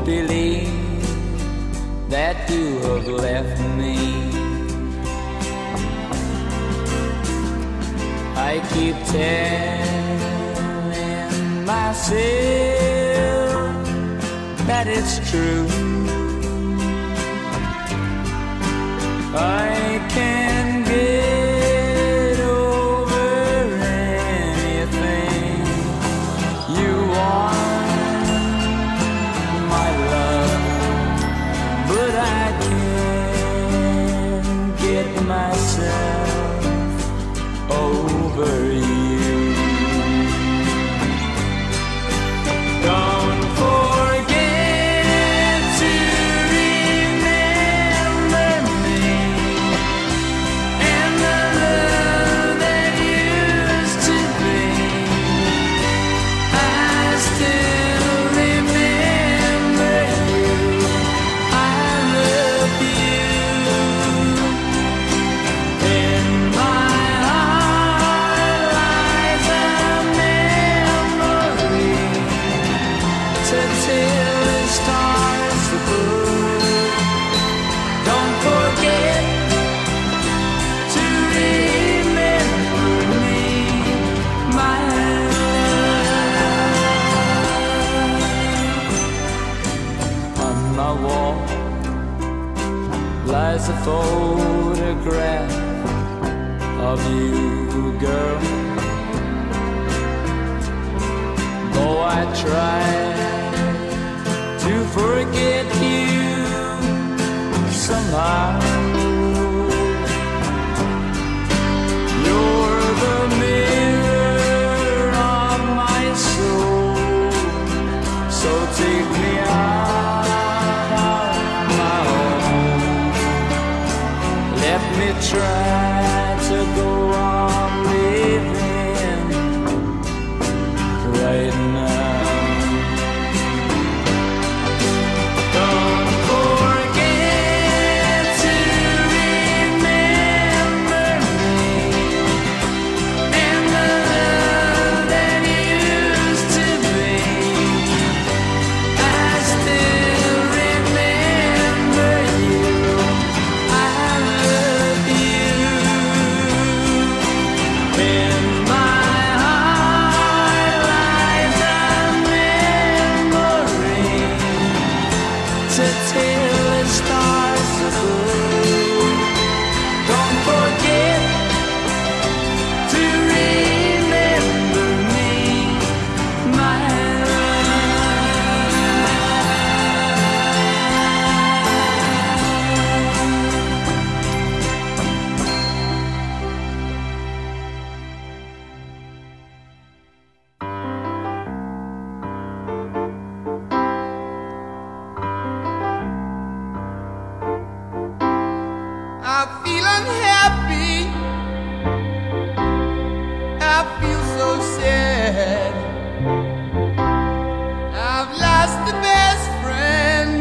believe that you have left me. I keep telling myself that it's true. I can get over anything you want, my love, but I can't get myself over you. Don't forget to remember me and the love that used to be. I still remember you. I love you. In my heart lies a memory to tell the stars above. Don't forget to remember me, my love. On my wall lies a photograph of you, girl. Though I try to forget you somehow, you're the mirror of my soul. So take me out of my home. Let me try to go on living right now. Don't forget to remember me and the love that used to be. I still remember you. I love you. In my heart lies a memory to tell the stars above. Don't forget to remember me, my I feel unhappy. I feel so sad. I've lost the best friend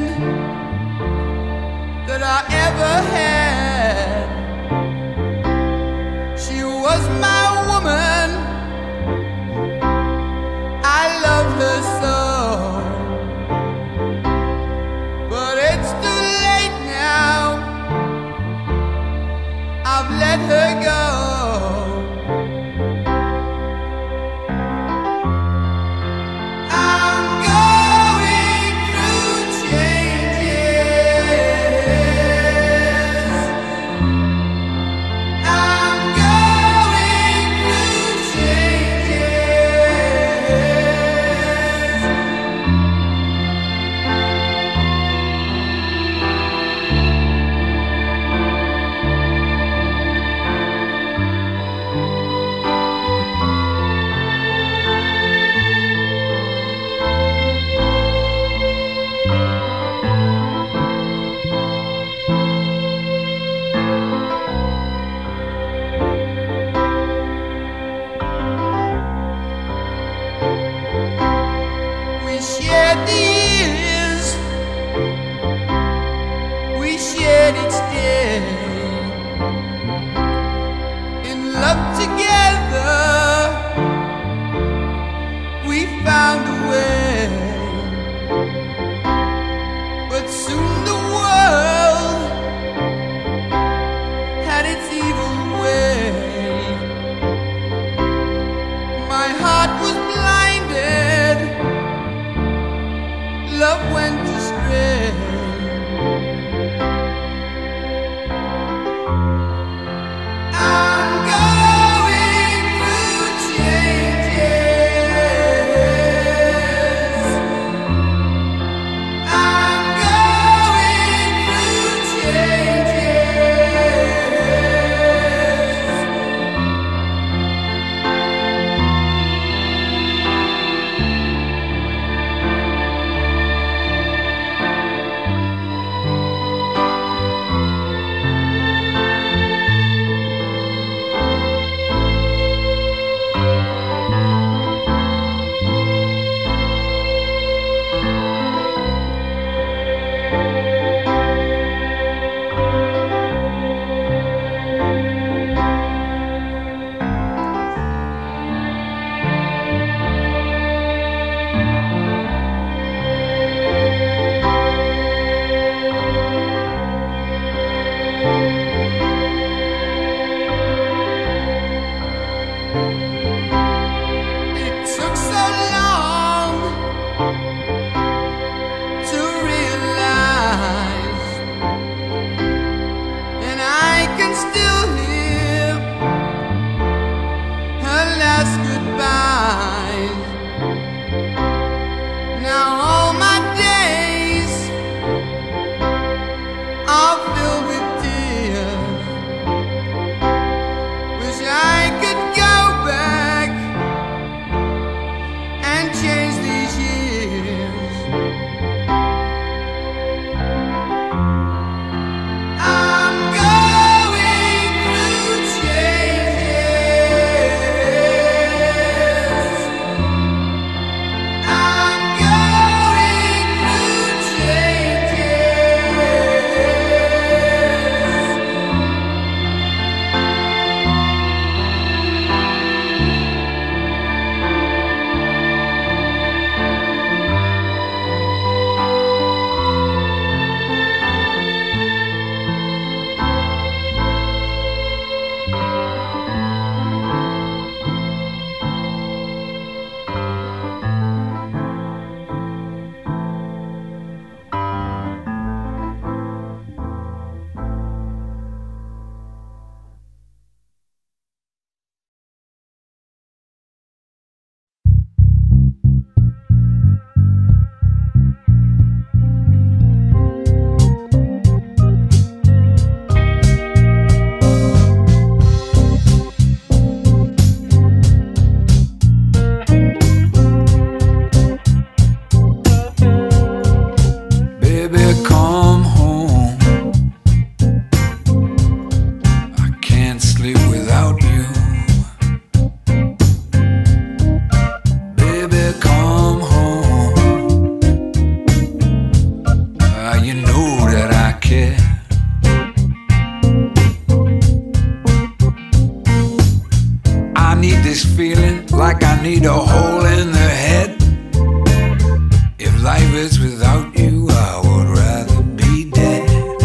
that I ever had. She was my woman. I loved her so. But it's too late now. I've let her go. I'm going through changes. love went astray. I'm going through changes. I'm going through It took so long to realize, and I can still hear her last goodbyes. Now all my days are filled with tears. Wish I could go back and change these years. I'm going through changes. I'm going through changes. Baby, come home. I can't sleep without you. Baby, come home. You know that I care. I need this feeling like I need a hole in the head. If life is without you, I would rather be dead.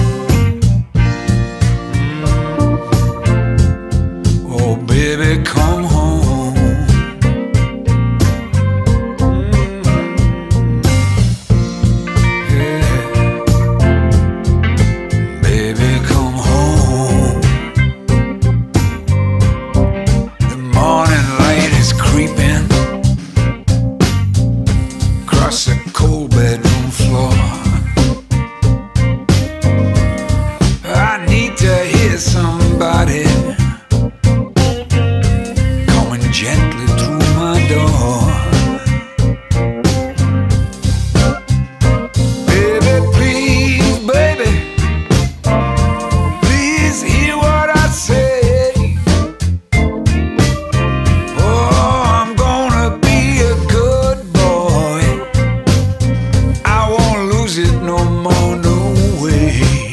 Oh, baby, come home. Yeah. Baby, come home. The morning light is creeping across the cold bedroom floor. I need to hear somebody coming gently through my door. Baby, please, baby, please hear what I say. Oh, I'm gonna be a good boy. I won't lose it no more, no way.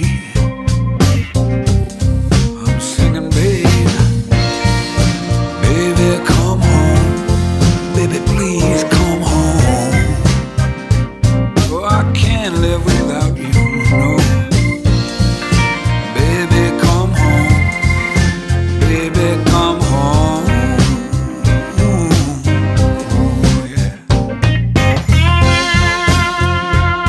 I'm singing, babe, baby, come home. Baby, please come home. Oh, I can't live without you, no. Baby, come home. Baby, come home. Oh, yeah.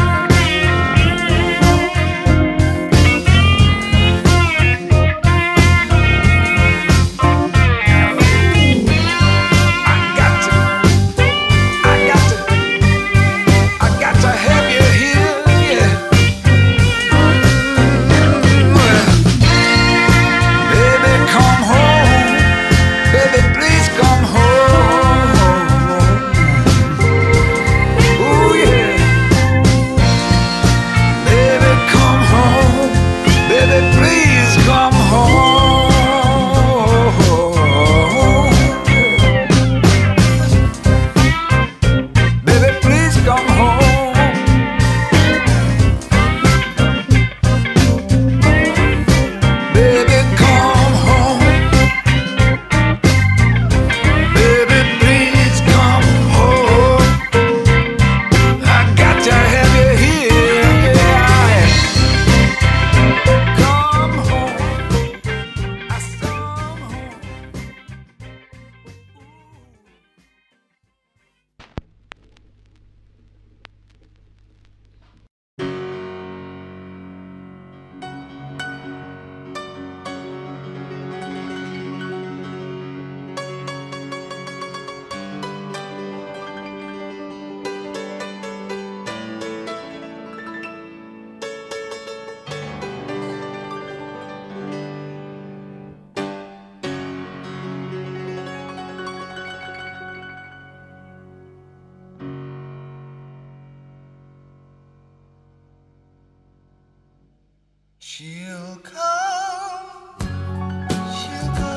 She'll come, she'll go,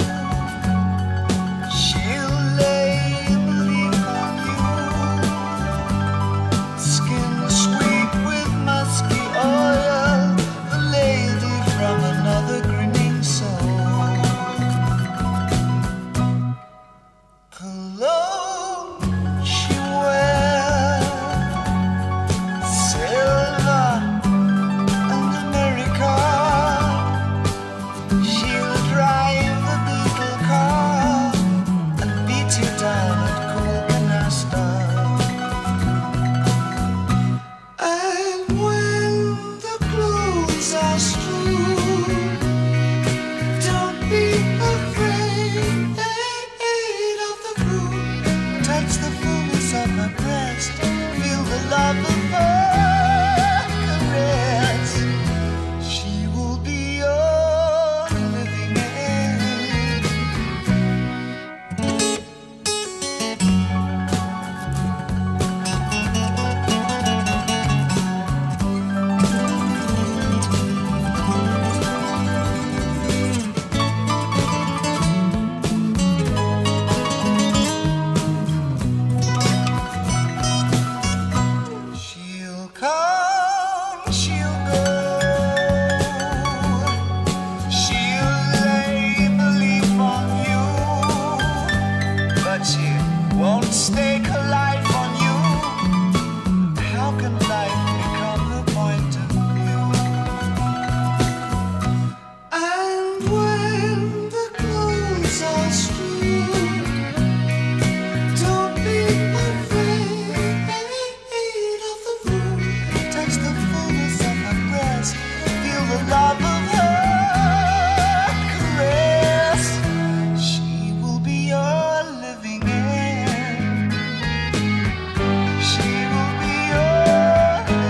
she'll lay belief on you, skin sweet with musky oil, the lady from another grinning soul. Cologne she wears, silver and America. She'll drive the beetle car and beat you down at Colcanasta. And when the clothes are strewn, don't be afraid of the moon. Touch the fullness of her breast, feel the love of her caress. She will be your living end. She'll come, she'll go, she'll lay belief on you, but she won't stake her life on you. How can life become her point of view? And when the clothes are strewn, don't be afraid of the moon. Touch the fullness of her breast, feel the love of her caress. She will be your living end. She will be your living end.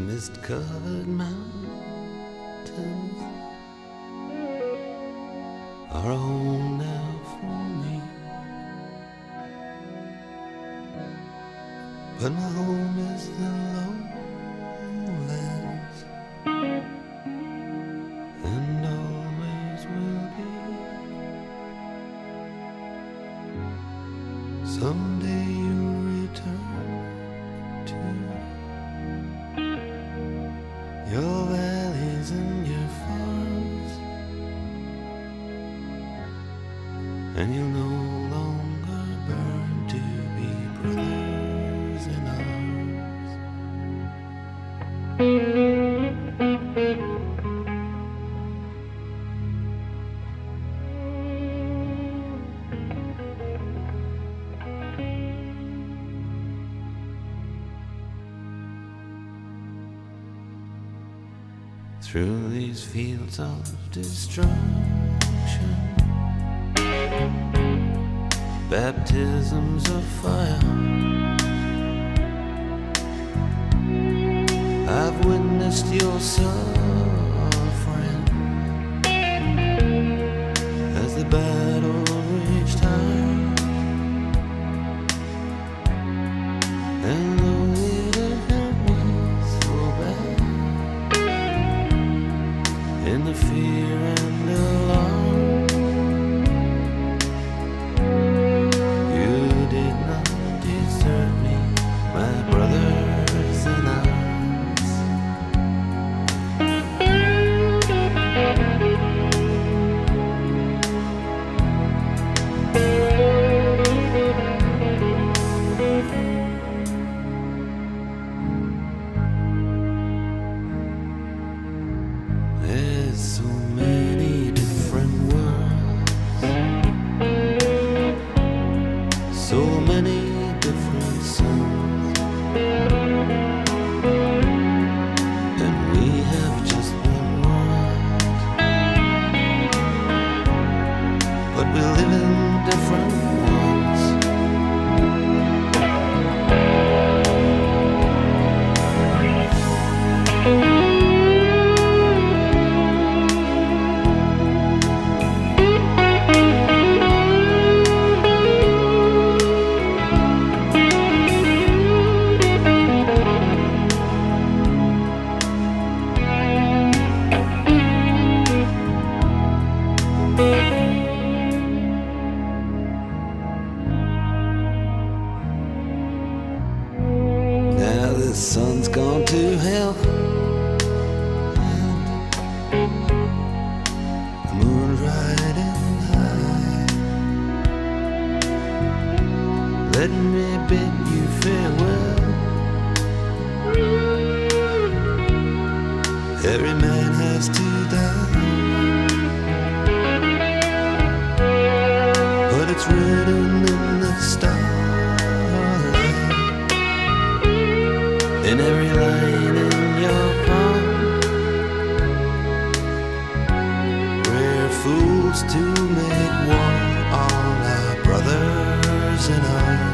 mist-covered mountains are home now for me. But my home is the lowlands, and always will be. Someday you'll return to your valleys and your farms, and you'll no longer burn to be brothers in arms. Through these fields of destruction, baptisms of fire, I've witnessed your suffering as the battle reached high. And though it hurt me so bad, in the fear and alarm, you did not desert me, my brothers in arms. There's so many different worlds, so many different suns, and we have just one world, but we live in different ones. Now the sun's gone to hell, and the moon's riding high. Let me bid you farewell. Every man has to die, but it's written in the starlight, in every line in your palm. We're fools to make war on our brothers in arms.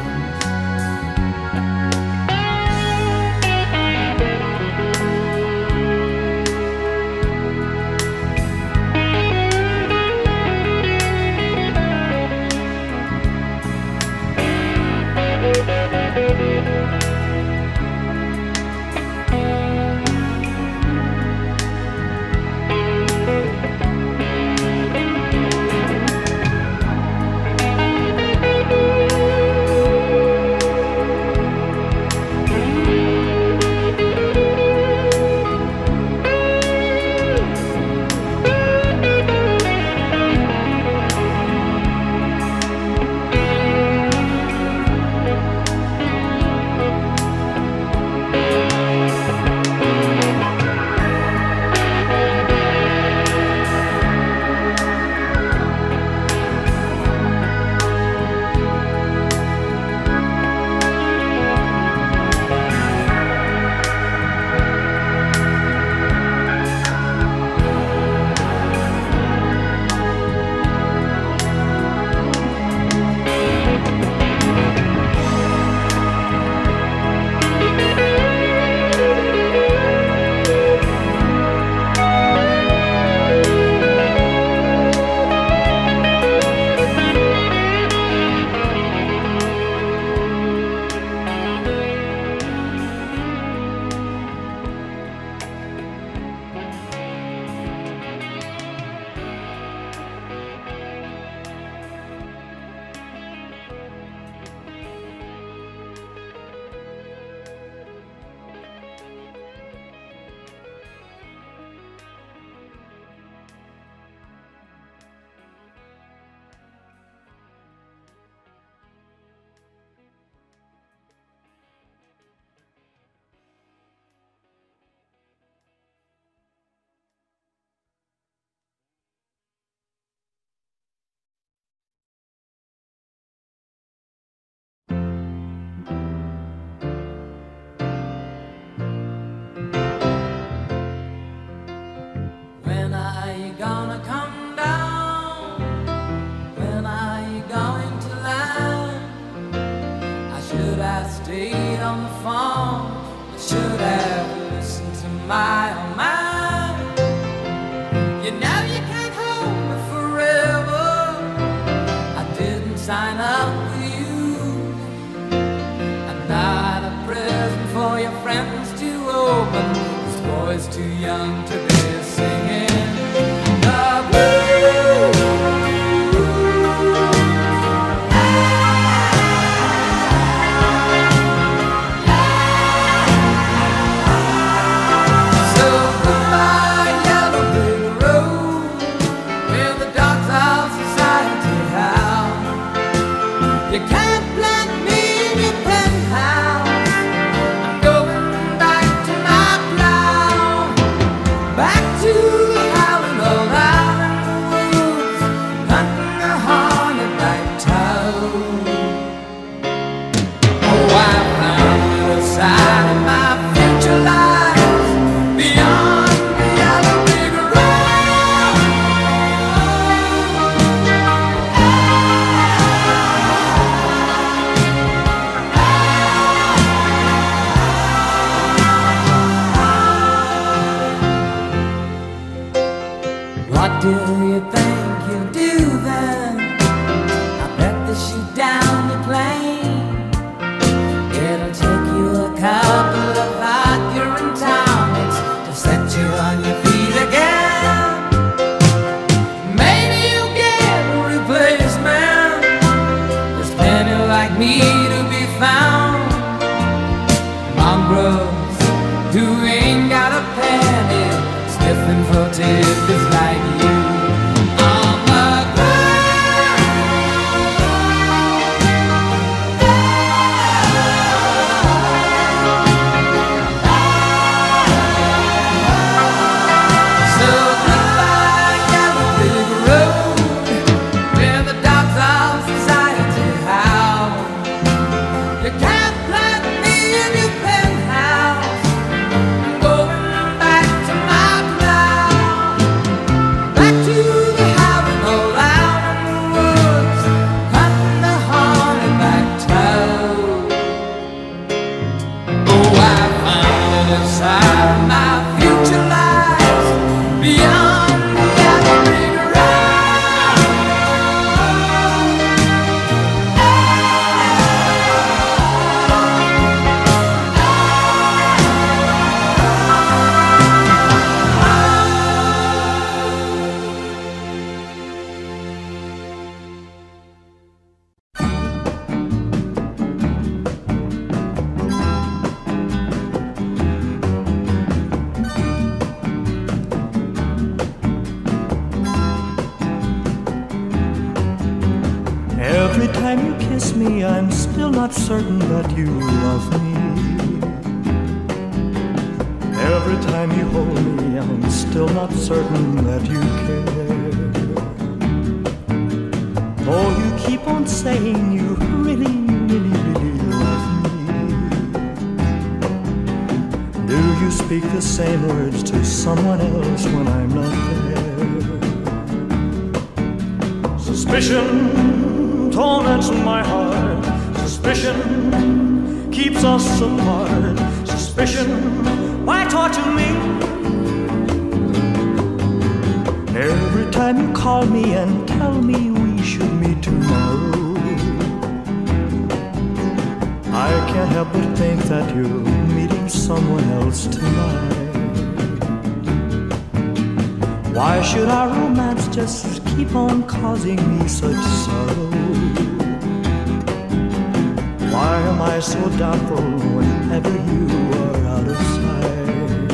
played on the phone. I should have listened to my own mind. You know you can't hold me forever. I didn't sign up with you. I'm not a present for your friends to open. This boy's too young to be singing the blues. You can't plant me in your penthouse. I'm going back to my plow, back to the howling old island woods, hunting a hornet-like toad. Oh, I found the other side of my future lies beyond the yellow brick road. What do you think you'll do then? I bet that she's down the plane. It'll take you a couple of hot urine tonics to set you on your feet again. Maybe you'll get a replacement. There's plenty like me to be found. Mongrels who ain't got a penny, sniffing for tidbits like you on the ground. So goodbye, yellow brick road, where the dogs of society howl. You can't plant me in your penthouse. I'm going back to my plow, back to the howling old island woods, hunting the hornet-back toad. Oh, I found it inside my future lies beyond the yellow brick road. Every time you kiss me, I'm still not certain that you love me. Every time you hold me, I'm still not certain that you care. Oh, you keep on saying you really, really, really love me. Do you speak the same words to someone else when I'm not there? Suspicion torments my heart. Suspicion keeps us apart. Suspicion, why torture me? Every time you call me and tell me we should meet tomorrow, I can't help but think that you're meeting someone else tonight. Why should our romance just keep on causing me such sorrow? Why am I so doubtful whenever you are out of sight?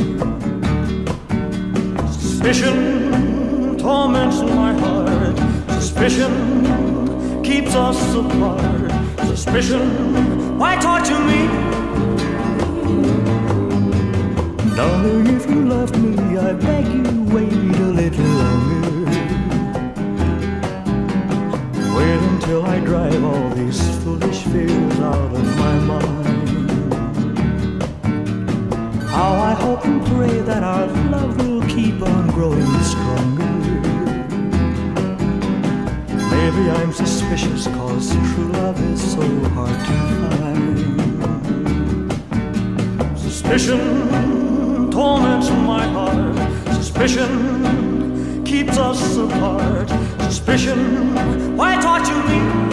Suspicion torments my heart. Suspicion keeps us apart. Suspicion, why torture me? Darling, if you love me, I beg you, wait a little longer. Wait until I drive all these foolish fears out of my mind. How I hope and pray that our love will keep on growing stronger. Maybe I'm suspicious 'cause true love is so hard to find. Suspicion torments my heart. Suspicion keeps us apart. Suspicion, why torture me?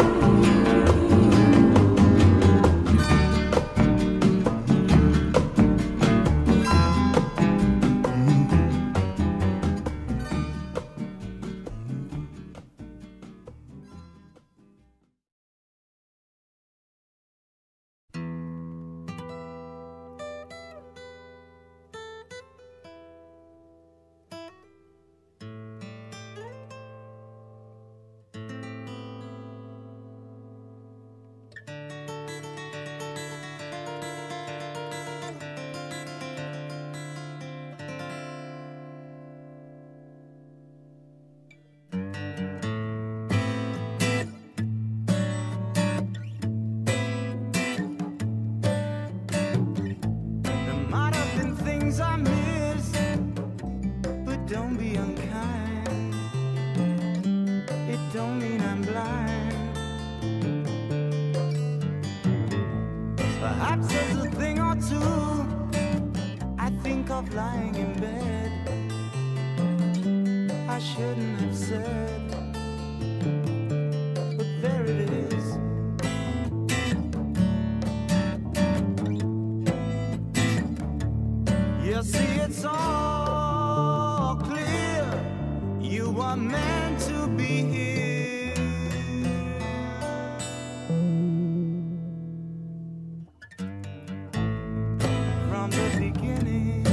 I miss, but don't be unkind. It don't mean I'm blind. Perhaps there's a thing or two I think of lying in bed I shouldn't have said, but there it is. You see, it's all clear. You are meant to be here. From the beginning.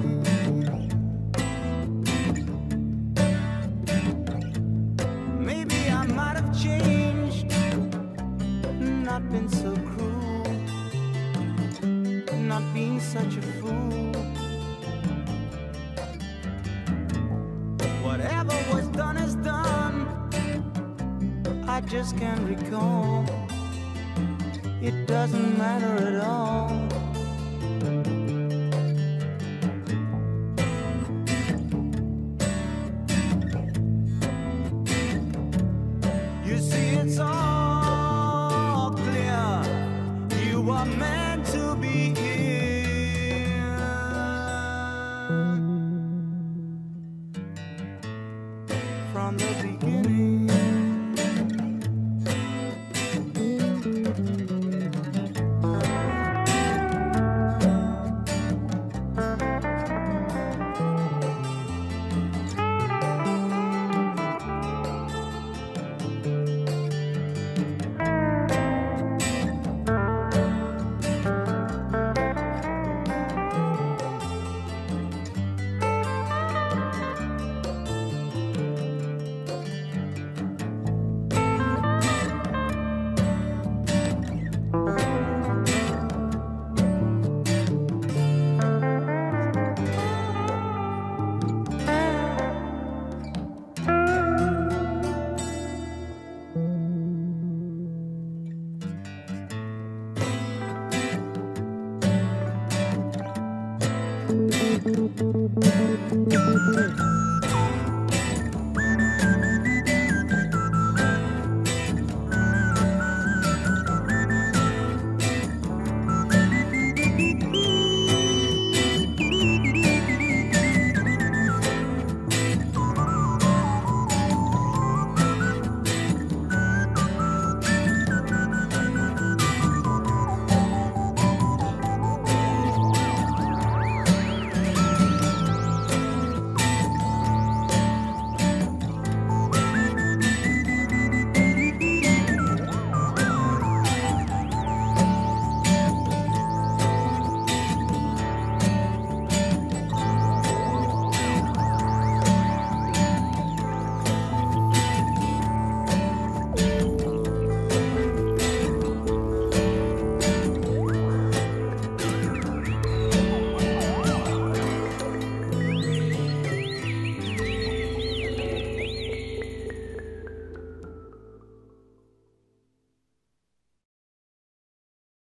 Maybe I might have changed, not been so cruel, not being such a fool. Whatever was done is done. I just can't recall. It doesn't matter at all. You see, it's all clear. You are meant to be here. From the beginning.